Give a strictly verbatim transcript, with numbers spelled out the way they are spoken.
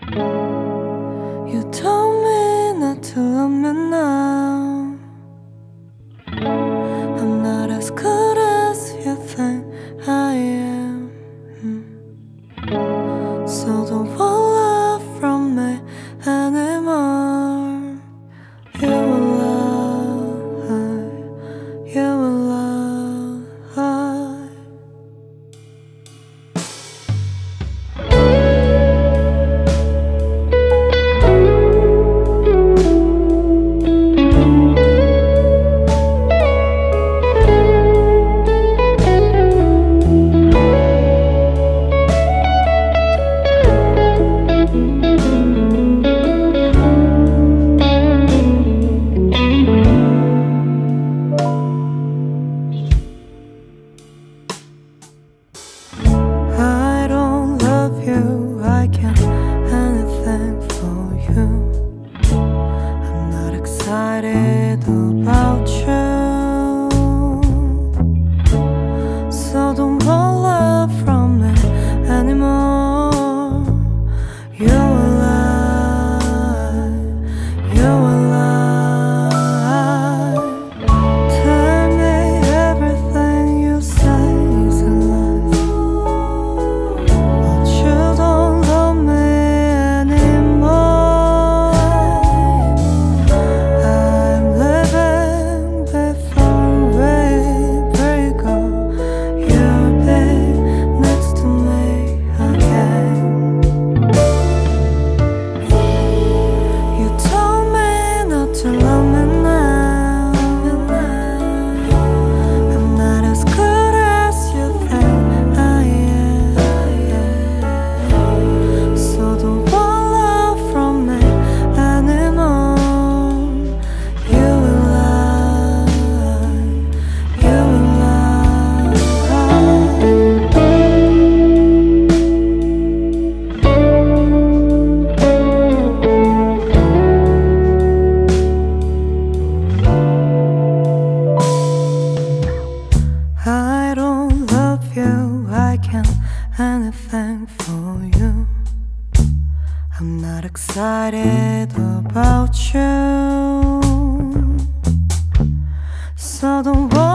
You told me not to love me now. I'm not as good as you think I am. mm. So don't want love from me anymore. You will lie, you will lie. I can't anything for you. I'm not excited about you. So don't want love from me anymore. You will lie, you will lie. Tell me everything you say is a lie. But you don't love me anymore. I'm living before we break up. You'll be next to me again. You told me not to love me now. I'm not as good as you think I am. So don't want love from me anymore. You will lie, you will lie. I don't love you, I can't anything for you. I'm not excited about you. So don't worry.